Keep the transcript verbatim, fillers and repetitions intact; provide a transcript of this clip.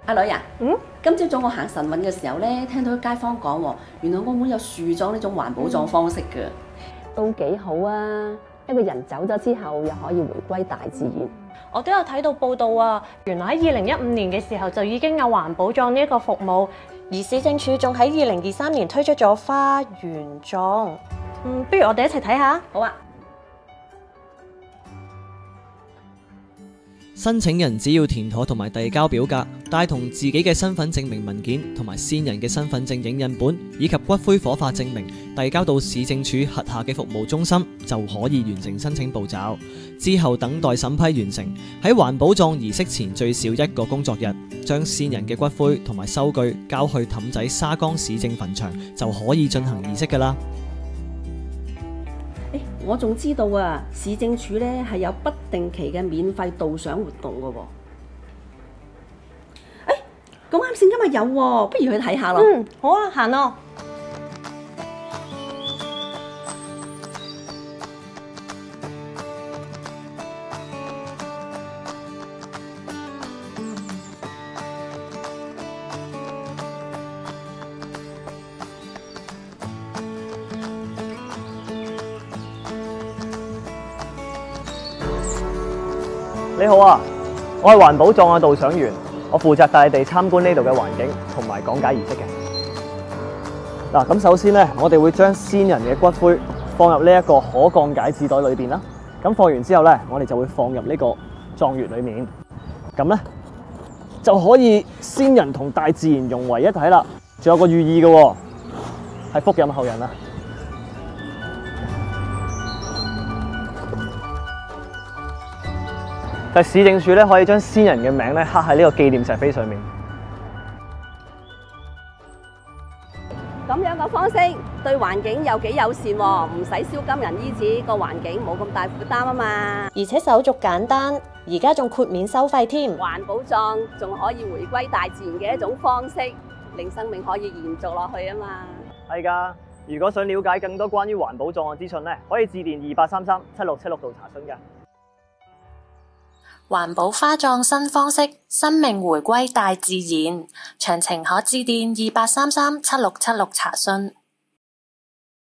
阿女啊， 嗯， 今朝早我行晨運嘅時候咧，聽到街坊講喎，原來澳門有樹葬呢種環保葬方式嘅。 都幾好啊！一個人走咗之後，又可以回歸大自然。 我都有睇到報道啊，原來喺二零一五年嘅時候就已經有環保葬呢一個服務，而市政署仲喺二零二三年推出咗花園葬。嗯，不如我哋一齊睇下。 好啊。 申請人只要填妥同埋遞交表格，帶同自己嘅身份證明文件同埋先人嘅身份證影印本，以及骨灰火化證明，遞交到市政署轄下嘅服務中心，就可以完成申請步驟。之後等待審批完成，喺環保葬儀式前最少一個工作日，將先人嘅骨灰同埋收據交去氹仔沙崗市政墳場，就可以進行儀式㗎喇。 誒，我仲知道啊，市政署咧係有不定期嘅免費導賞活動嘅喎。誒，咁啱先今日有喎，不如去睇下咯。 嗯，好啊，行咯。 你好啊，我係環保葬嘅導賞員，我負責帶你哋參觀呢度嘅環境同埋講解儀式嘅。嗱，咁首先咧，我哋會將先人嘅骨灰放入呢一個可降解紙袋裏邊啦。咁放完之後咧，我哋就會放入呢個葬穴裏面。咁咧就可以先人同大自然融為一體啦。仲有個寓意嘅喎，係福蔭後人啊。但市政署咧可以將先人嘅名咧刻喺呢個紀念石碑上面。 咁樣嘅方式對環境又幾友善喎，唔使燒金銀衣紙，個環境冇咁大負擔啊嘛。 而且手續簡單，而家仲豁免收費添。 環保葬仲可以回歸大自然嘅一種方式，令生命可以延續落去啊嘛。 係㗎，如果想了解更多關於環保葬嘅資訊咧，可以致電二八三三七六七六度查詢㗎。 環保花葬新方式，生命回歸大自然。詳情可致電二八三三七六七六查詢。